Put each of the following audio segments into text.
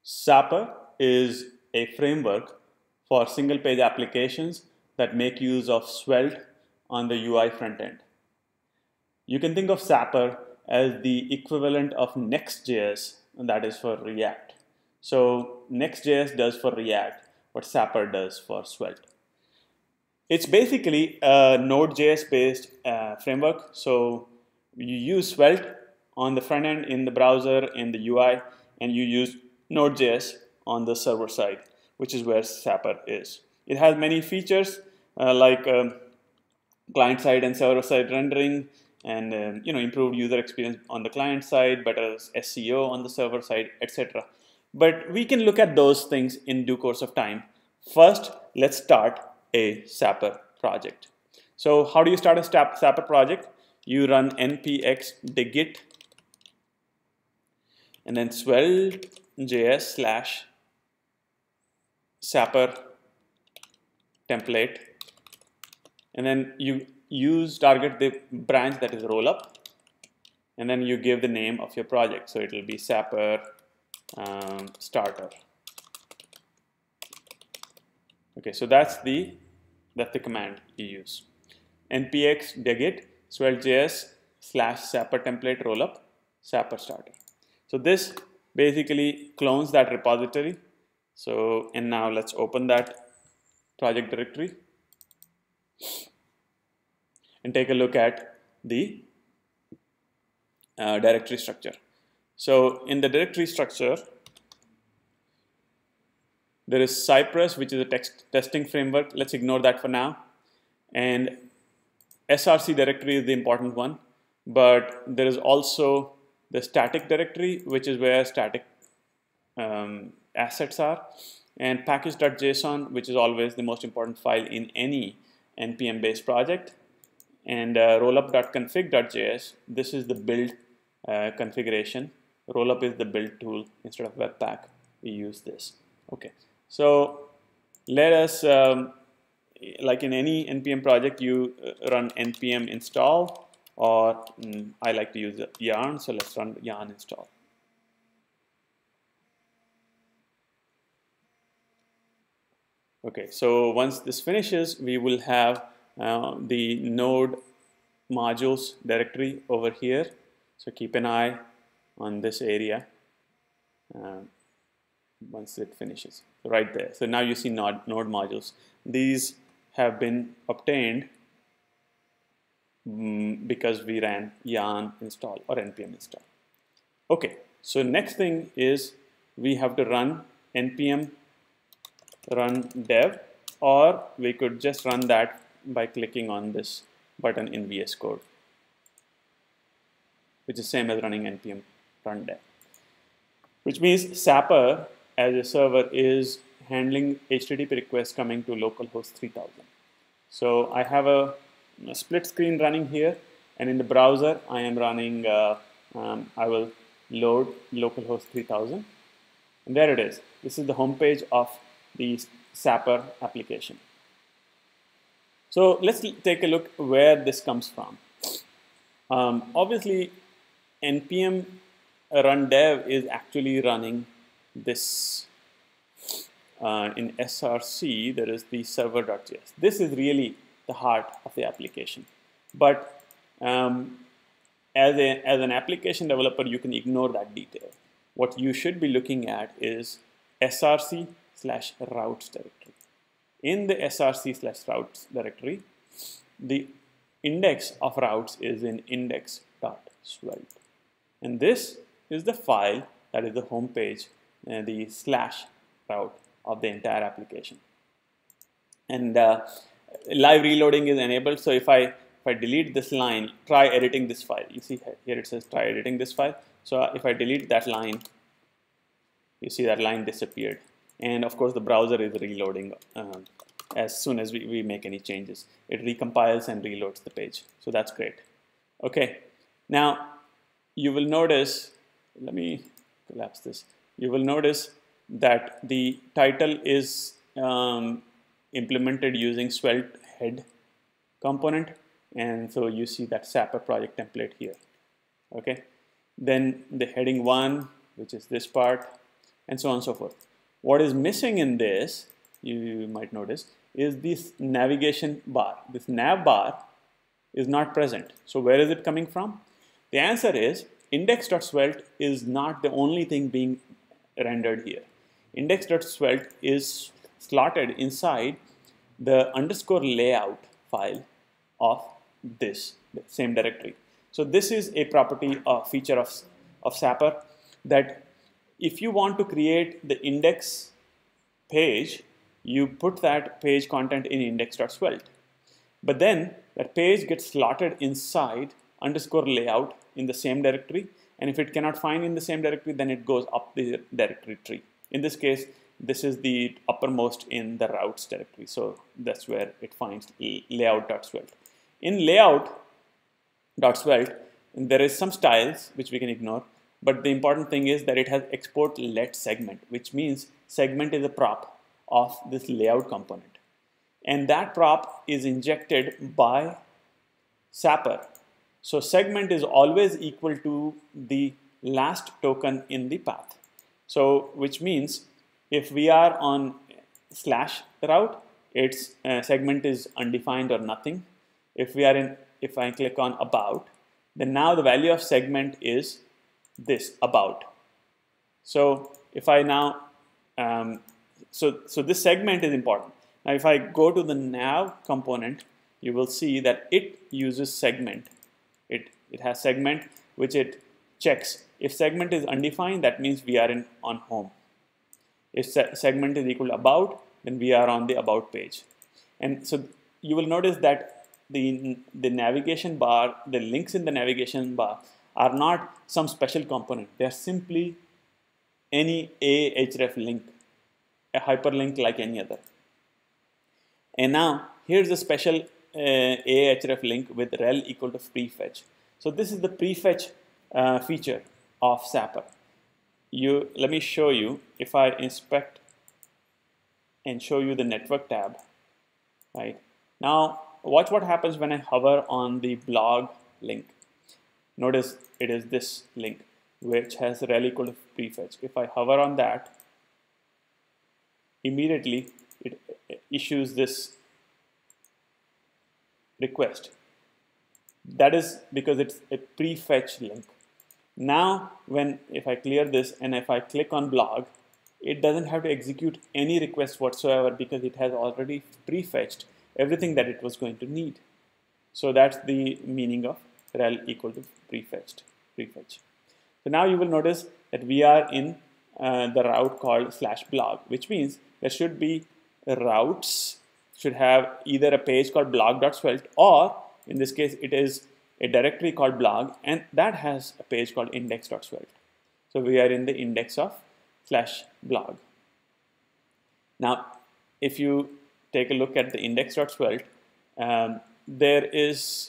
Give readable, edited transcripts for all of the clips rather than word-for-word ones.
Sapper is a framework for single-page applications that make use of Svelte on the UI front end. You can think of Sapper as the equivalent of Next.js, and that is for React. So Next.js does for React what Sapper does for Svelte. It's basically a Node.js based framework. So you use Svelte on the front end in the browser in the UI, and you use Node.js on the server side, which is where Sapper is. It has many features like client side and server side rendering, and improved user experience on the client side, better SEO on the server side, etc. But we can look at those things in due course of time. First, let's start a Sapper project. So how do you start a Sapper project? You run npx digit and then svelte.js/Sapper template, and then you target the branch that is rollup, and then you give the name of your project. So it will be Sapper starter. Okay, so that's the command you use. npx digit svelte.js/Sapper template rollup Sapper starter. So this basically clones that repository. So, and now let's open that project directory and take a look at the directory structure. So in the directory structure, there is Cypress, which is a testing framework. Let's ignore that for now. And SRC directory is the important one. But there is also the static directory, which is where static assets are. And package.json, which is always the most important file in any NPM-based project. And rollup.config.js, this is the build configuration. Rollup is the build tool. Instead of Webpack, we use this. Okay. So let us, like in any NPM project, you run npm install, or I like to use yarn, so let's run yarn install. Okay, so once this finishes, we will have the node modules directory over here. So keep an eye on this area once it finishes, right there. So now you see node modules. These have been obtained because we ran yarn install or npm install. Okay, so next thing is we have to run npm run dev, or we could just run that by clicking on this button in VS Code, which is same as running npm run dev, which means Sapper as a server is handling HTTP requests coming to localhost 3000. So I have a split screen running here, and in the browser I am running, I will load localhost 3000, and there it is. This is the home page of the Sapper application. So let's take a look where this comes from. Obviously, npm run dev is actually running this in SRC. There is the server.js. This is really the heart of the application. But as an application developer, you can ignore that detail. What you should be looking at is src/routes directory. In the src/routes directory, the index of routes is in index.svelte. And this is the file that is the home page, the /route of the entire application. And live reloading is enabled. So if I delete this line, try editing this file. You see here it says try editing this file. So if I delete that line, you see that line disappeared. And of course the browser is reloading as soon as we make any changes. It recompiles and reloads the page. So that's great. Okay, now you will notice, let me collapse this. You will notice that the title is implemented using Svelte head component, and so you see that Sapper project template here. Okay, then the heading 1, which is this part, and so on and so forth. What is missing in this, you might notice, is this navigation bar. This nav bar is not present. So where is it coming from? The answer is index.svelte is not the only thing being rendered here. Index.svelte is slotted inside the underscore layout file of this same directory. So this is a property or feature of Sapper, that if you want to create the index page, you put that page content in index.svelte. But then that page gets slotted inside underscore layout in the same directory, and if it cannot find in the same directory, then it goes up the directory tree. In this case, this is the uppermost in the routes directory, so that's where it finds layout.svelte. In layout.svelte, there is some styles which we can ignore, but the important thing is that it has export let segment, which means segment is a prop of this layout component, and that prop is injected by Sapper. So segment is always equal to the last token in the path. So which means if we are on slash route, its segment is undefined or nothing. If I click on about, then now the value of segment is this about. So if I now so this segment is important. Now if I go to the nav component, you will see that it uses segment. It has segment which it checks. If segment is undefined, that means we are on home. If segment is equal to about, then we are on the about page. And so you will notice that the navigation bar, the links in the navigation bar are not some special component. They are simply any Ahref link, a hyperlink like any other. And now here's a special Ahref link with rel equal to prefetch. So this is the prefetch feature of Sapper. Let me show you. If I inspect and show you the network tab, right? Now watch what happens when I hover on the blog link. Notice it is this link which has rel equal to prefetch. If I hover on that, immediately it issues this request. That is because it's a prefetch link. Now if I clear this and if I click on blog, it doesn't have to execute any request whatsoever because it has already prefetched everything that it was going to need. So that's the meaning of rel equal to prefetch. So now you will notice that we are in the route called /blog, which means there should be routes should have either a page called blog.svelte, or in this case it is a directory called blog, and that has a page called index.svelte. So we are in the index of /blog. Now if you take a look at the index.svelte, this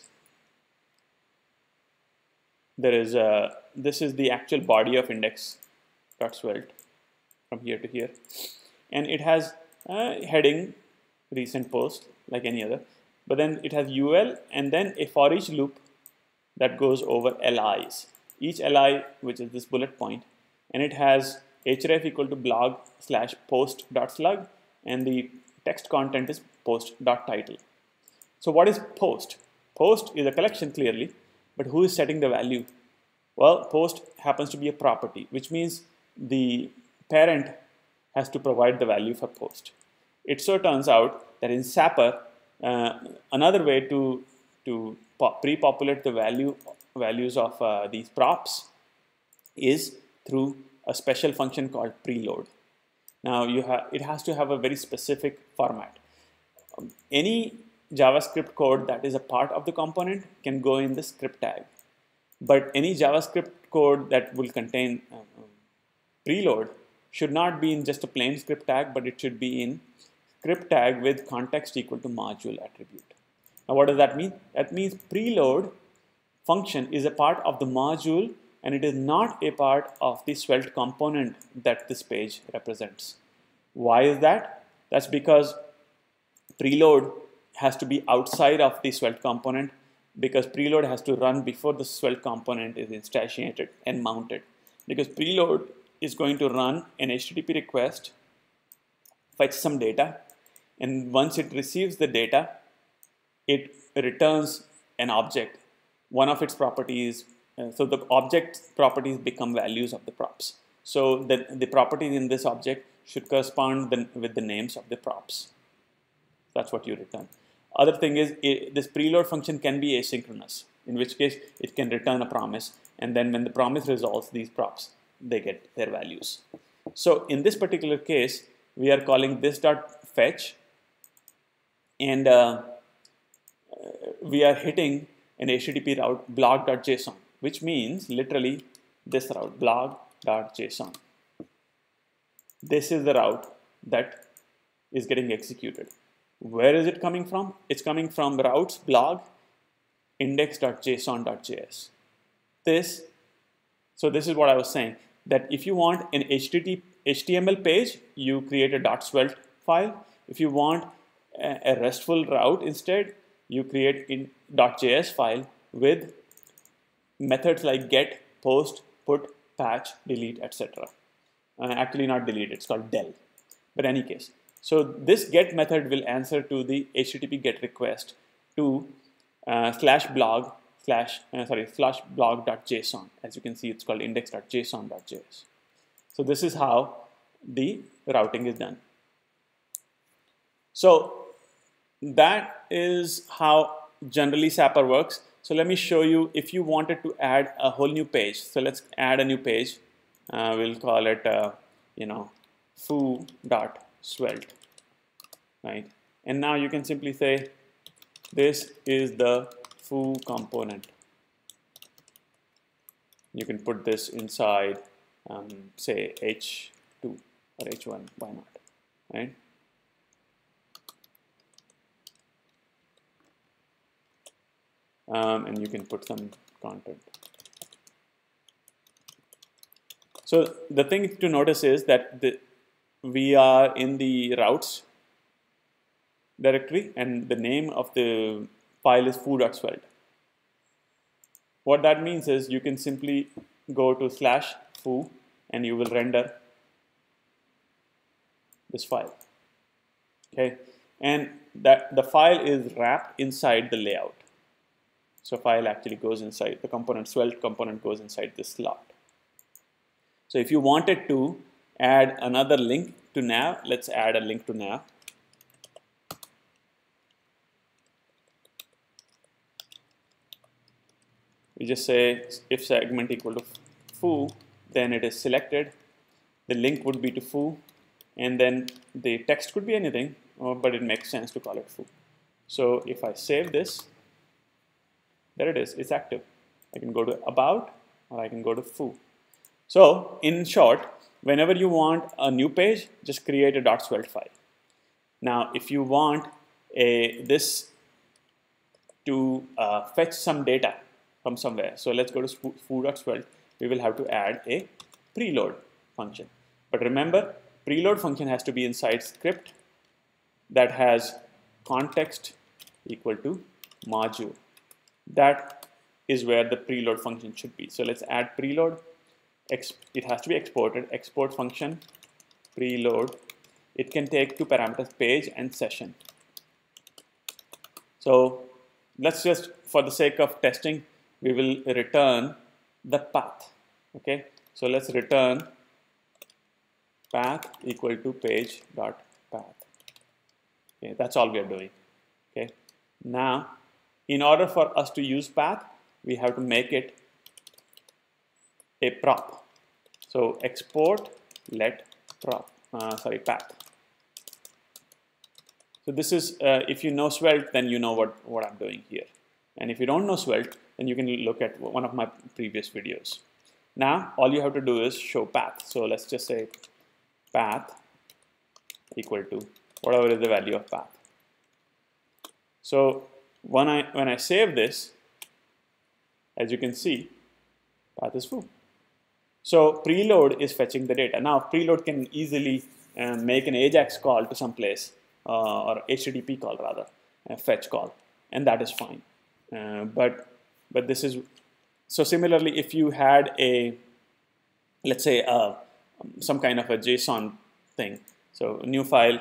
is the actual body of index.svelte from here to here, and it has a heading recent post like any other, but then it has UL and then a for each loop that goes over LIs, each LI which is this bullet point, and it has href equal to blog/post.slug, and the text content is post.title. So what is post? Post is a collection clearly, but who is setting the value? Well, post happens to be a property, which means the parent has to provide the value for post. It so turns out that in Sapper, another way to pre-populate the values of these props is through a special function called preload. Now it has to have a very specific format. Any JavaScript code that is a part of the component can go in the script tag, but any JavaScript code that will contain preload should not be in just a plain script tag, but it should be in script tag with context equal to module attribute. Now what does that mean? That means preload function is a part of the module, and it is not a part of the Svelte component that this page represents. Why is that? That's because preload has to be outside of the Svelte component, because preload has to run before the Svelte component is instantiated and mounted. Because preload is going to run an HTTP request, fetch some data, and once it receives the data, it returns an object. One of its properties, so the object properties become values of the props. So the properties in this object should correspond with the names of the props. That's what you return. Other thing is, this preload function can be asynchronous, in which case it can return a promise, and then when the promise resolves, these props, they get their values. So in this particular case, we are calling this dot fetch, and we are hitting an HTTP route blog.json, which means literally this route, blog.json. This is the route that is getting executed. Where is it coming from? It's coming from routes blog index.json.js. So this is what I was saying, that if you want an HTML page, you create a .svelte file. If you want a RESTful route instead, you create in .js file with methods like get, post, put, patch, delete, etc. Actually not delete, it's called del. But in any case, so this get method will answer to the HTTP GET request to /blog.json. As you can see, it's called index.json.js. So this is how the routing is done. So that is how generally Sapper works. So let me show you if you wanted to add a whole new page. So let's add a new page. We'll call it foo.svelte, right? And now you can simply say this is the foo component. You can put this inside, say H2 or H1, why not, right? And you can put some content. So the thing to notice is that we are in the routes directory, and the name of the file is foo.svelte. What that means is you can simply go to /foo and you will render this file. Okay, and that the file is wrapped inside the layout. So file actually goes inside the component, svelte component goes inside this slot. So if you wanted to add another link to nav, let's add a link to nav. We just say if segment equal to foo, then it is selected. The link would be to foo, and then the text could be anything, but it makes sense to call it foo. So if I save this, there it is, it's active. I can go to about, or I can go to foo. So in short, whenever you want a new page, just create a .svelte file. Now if you want this to fetch some data from somewhere, so let's go to foo.svelte, we will have to add a preload function. But remember, preload function has to be inside script that has context equal to module. That is where the preload function should be. So let's add preload. It has to be exported. Export function preload. It can take two parameters, page and session. So let's just, for the sake of testing, we will return the path. Okay, so let's return path equal to page.path. Okay, that's all we are doing. Okay, now in order for us to use path, we have to make it a prop. So export let prop, path. So this is, if you know Svelte, then you know what I'm doing here. And if you don't know Svelte, then you can look at one of my previous videos. Now, all you have to do is show path. So let's just say path equal to whatever is the value of path. So when I save this, as you can see, path is foo. So preload is fetching the data. Now preload can easily make an AJAX call to some place, or HTTP call rather, a fetch call, and that is fine. But this is, so similarly, if you had a, let's say a some kind of a JSON thing. So new file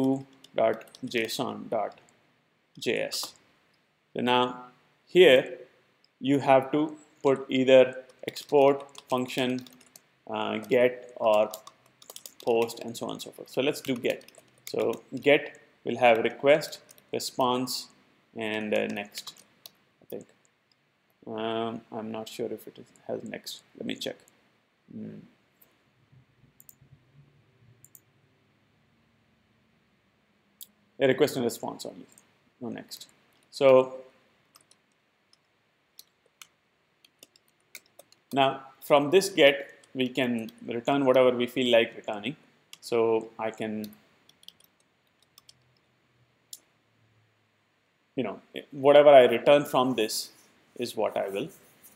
foo.json.js. So now here you have to put either export function, get, or post, and so on and so forth. So let's do get. So get will have request, response, and next, I think. I'm not sure if it has next. Let me check. A request and response only, no next. So now from this get, we can return whatever we feel like returning. So I can, whatever I return from this is what I will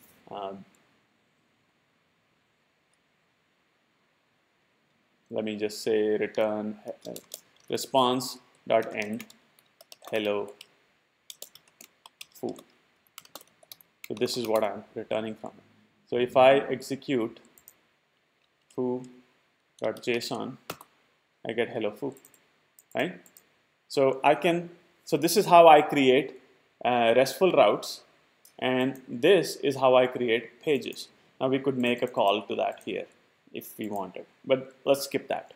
let me just say return response dot end hello foo. So this is what I'm returning from it. So if I execute foo.json, I get hello foo, right? So so this is how I create RESTful routes, and this is how I create pages. Now we could make a call to that here if we wanted, but let's skip that.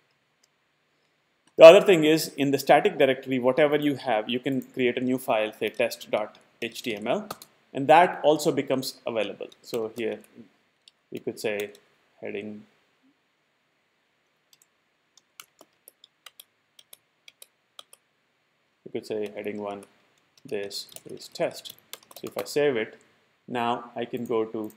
The other thing is, in the static directory, whatever you have, you can create a new file, say test.html, and that also becomes available. So here we could say heading heading 1, this is test. So if I save it, now I can go to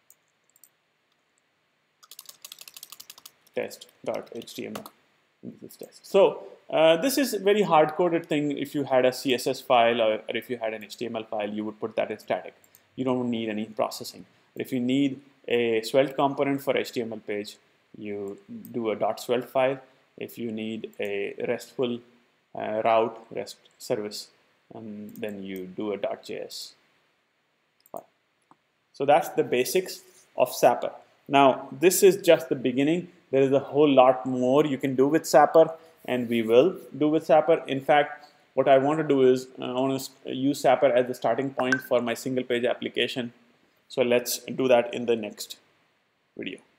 test.html. This is test. So this is a very hard-coded thing. If you had a CSS file or if you had an HTML file, you would put that in static. You don't need any processing. But if you need a Svelte component for HTML page, you do a .svelte file. If you need a RESTful route, REST service, then you do a .js file. So that's the basics of Sapper. Now, this is just the beginning. There is a whole lot more you can do with Sapper, and we will do with Sapper. In fact, what I want to do is I want to use Sapper as the starting point for my single page application. So let's do that in the next video.